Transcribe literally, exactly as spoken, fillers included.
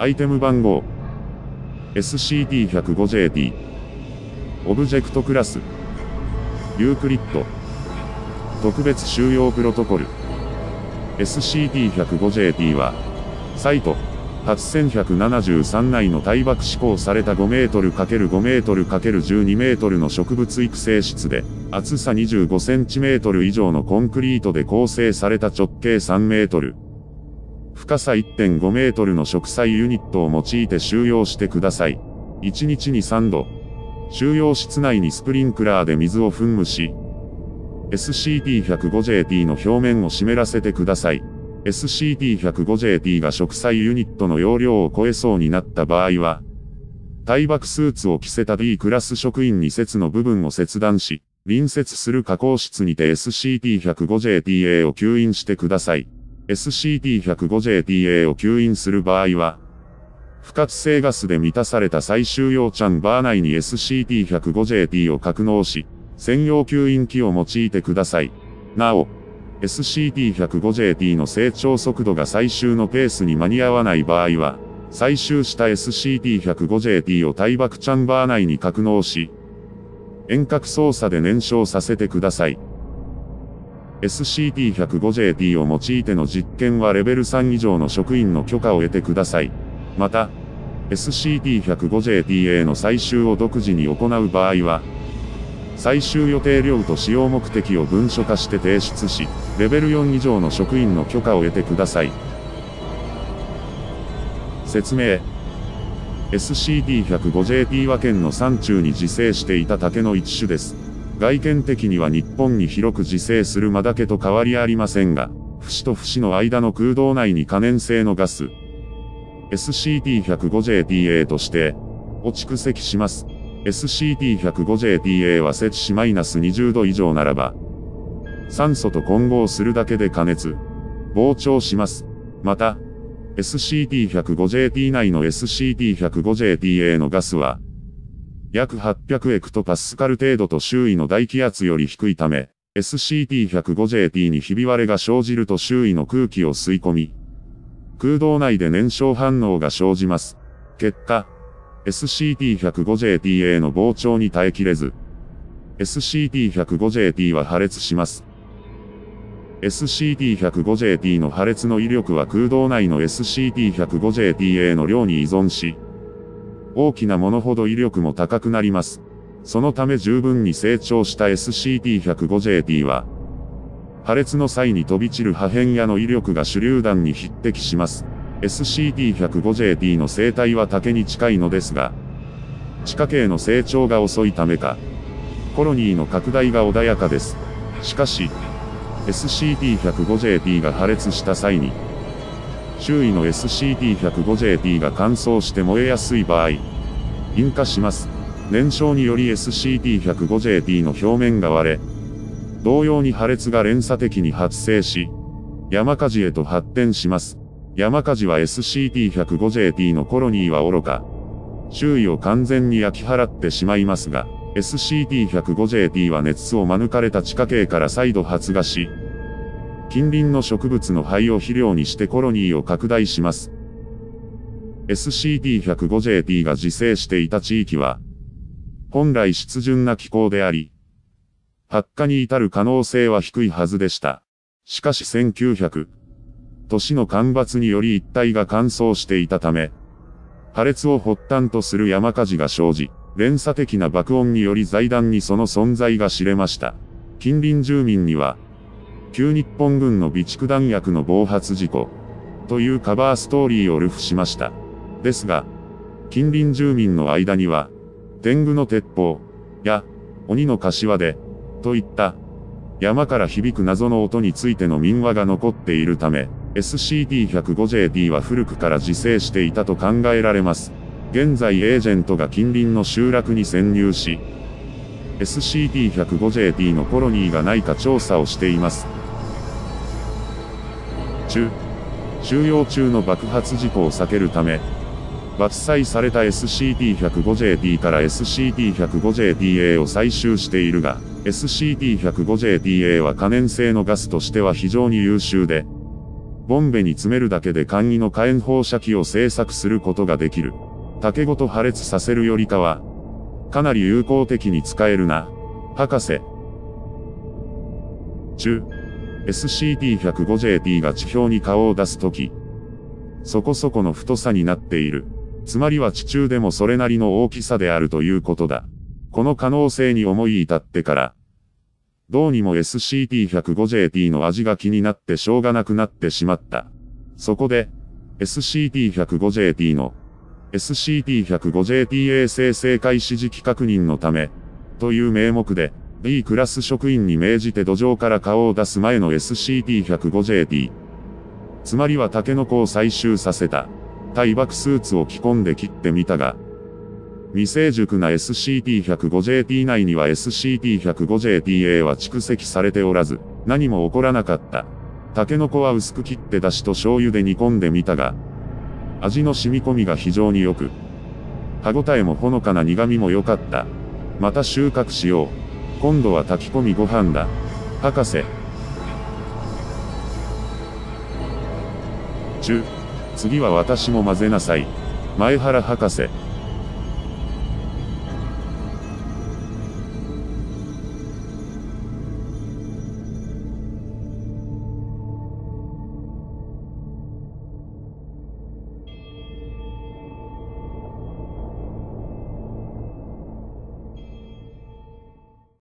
アイテム番号 エスシーティーひゃくごジェーティー オブジェクトクラスユークリッド特別収容プロトコル エスシーティーひゃくごジェーティー はサイトはちせんひゃくななじゅうさん内の対爆施工された ごメートル×ごメートル×じゅうにメートルの植物育成室で、厚さにじゅうごセンチメートル以上のコンクリートで構成された直径さんメートル、深さ いってんごメートルの植栽ユニットを用いて収容してください。いちにちにさんど、収容室内にスプリンクラーで水を噴霧し、エスシーティーひゃくごジェーティー の表面を湿らせてください。エスシーティーひゃくごジェーティー が植栽ユニットの容量を超えそうになった場合は、対爆スーツを着せた D クラス職員に節の部分を切断し、隣接する加工室にて エスシーティーひゃくごジェーティーエー を吸引してください。エスシーティーひゃくごジェーティーエー を吸引する場合は、不活性ガスで満たされた最終用チャンバー内に エスシーティーひゃくごジェーティー を格納し、専用吸引機を用いてください。なお、エスシーティーひゃくごジェーティー の成長速度が最終のペースに間に合わない場合は、採集した エスシーティーひゃくごジェーティー を対爆チャンバー内に格納し、遠隔操作で燃焼させてください。エスシーティーひゃくごジェーティー を用いての実験はレベルさん以上の職員の許可を得てください。また、エスシーティーひゃくごジェーティーエー の採集を独自に行う場合は、採集予定量と使用目的を文書化して提出し、レベルよん以上の職員の許可を得てください。説明。エスシーティーひゃくごジェーティー は県の山中に自生していた竹の一種です。外見的には日本に広く自生するマダケと変わりありませんが、節と節の間の空洞内に可燃性のガス、エスシーティーひゃくごジェーティーエー として、を蓄積します。エスシーティーひゃくごジェーティーエー は摂氏マイナスにじゅうど以上ならば、酸素と混合するだけで加熱、膨張します。また、エスシーティーひゃくごジェーティー 内の エスシーティーひゃくごジェーティーエー のガスは、約はっぴゃくヘクトパスカル程度と周囲の大気圧より低いため、エスシーティーひゃくごジェーティー にひび割れが生じると周囲の空気を吸い込み、空洞内で燃焼反応が生じます。結果、エスシーティーひゃくごジェーティーエー の膨張に耐えきれず、エスシーティーひゃくごジェーティー は破裂します。エスシーティーひゃくごジェーティー の破裂の威力は空洞内の エスシーティーひゃくごジェーティーエー の量に依存し、大きなものほど威力も高くなります。そのため十分に成長した エスシーティーひゃくごジェーティー は、破裂の際に飛び散る破片やの威力が手榴弾に匹敵します。エスシーティーひゃくごジェーティー の生態は竹に近いのですが、地下茎の成長が遅いためか、コロニーの拡大が穏やかです。しかし、エスシーティーひゃくごジェーティー が破裂した際に、周囲の エスシーティーひゃくごジェーティー が乾燥して燃えやすい場合、引火します。燃焼により エスシーティーひゃくごジェーティー の表面が割れ、同様に破裂が連鎖的に発生し、山火事へと発展します。山火事は エスシーティーひゃくごジェーティー のコロニーは愚か、周囲を完全に焼き払ってしまいますが、エスシーティーひゃくごジェーティー は熱を免れた地下茎から再度発芽し、近隣の植物の灰を肥料にしてコロニーを拡大します。エスシーティーひゃくごジェーティー が自生していた地域は、本来湿潤な気候であり、発火に至る可能性は低いはずでした。しかしせんきゅうひゃく、年の干ばつにより一帯が乾燥していたため、破裂を発端とする山火事が生じ、連鎖的な爆音により財団にその存在が知れました。近隣住民には、旧日本軍の備蓄弾薬の暴発事故、というカバーストーリーを流布しました。ですが、近隣住民の間には、天狗の鉄砲、や、鬼の柏で、といった、山から響く謎の音についての民話が残っているため、エスシーティーひゃくごジェーティー は古くから自生していたと考えられます。現在エージェントが近隣の集落に潜入し、エスシーティーひゃくごジェーティー のコロニーがないか調査をしています。中、収容中の爆発事故を避けるため、伐採された エスシーティーひゃくごジェーティー から エスシーティーひゃくごジェーティーエー を採集しているが、エスシーティーひゃくごジェーティーエー は可燃性のガスとしては非常に優秀で、 ボンベに詰めるだけで簡易の火炎放射器を製作することができる。竹ごと破裂させるよりかは、かなり有効的に使えるな、博士。中、エスシーティーひゃくごジェーティー が地表に顔を出すとき、そこそこの太さになっている。つまりは地中でもそれなりの大きさであるということだ。この可能性に思い至ってから、どうにも エスシーティーひゃくごジェーティー の味が気になってしょうがなくなってしまった。そこで、エスシーティーひゃくごジェーティー の エスシーティーひゃくごジェーティー 衛星正解指示器確認のため、という名目で、B クラス職員に命じて土壌から顔を出す前の エスシーティーひゃくごジェーティー。つまりはタケノコを採集させた、耐爆スーツを着込んで切ってみたが、未成熟な エスシーティーひゃくごジェーティー 内には エスシーティーひゃくごジェーティーエー は蓄積されておらず、何も起こらなかった。タケノコは薄く切って出汁と醤油で煮込んでみたが、味の染み込みが非常に良く、歯ごたえもほのかな苦味も良かった。また収穫しよう。今度は炊き込みご飯だ。博士。中、次は私も混ぜなさい。前原博士。